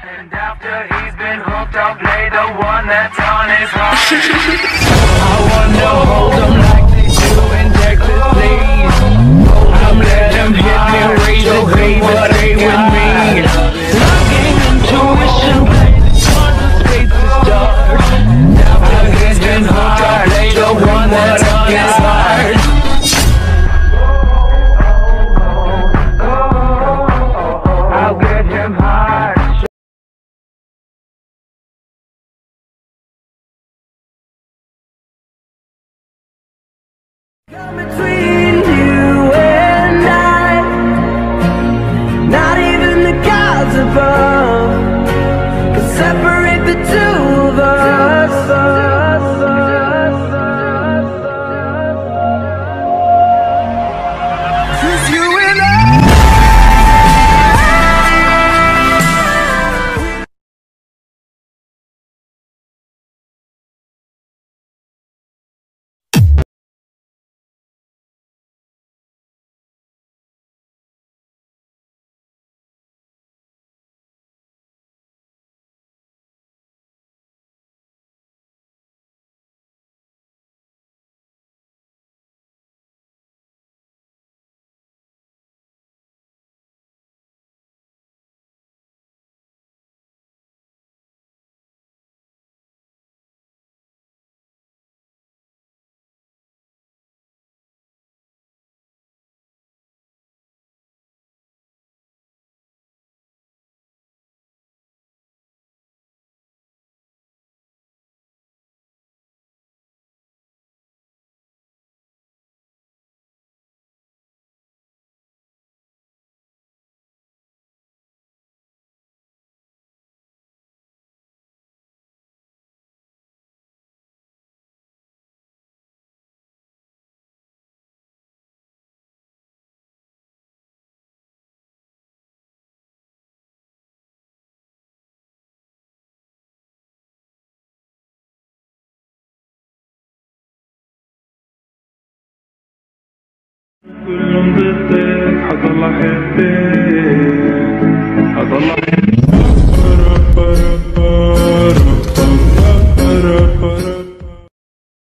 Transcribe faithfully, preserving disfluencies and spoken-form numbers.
And after he's been hooked, I'll play the one that's on his heart. I wanna hold them like they do in Texas, please. I'm let them hit me, raise it, baby, stay with me. Locking intuition, play the cards of spades to start. After he's been hooked, I'll play the one that's on his heart. I'll get him hard. Between you and I, not even the gods above can separate the two of us. Just you and I. كلهم ضدك حضل احبك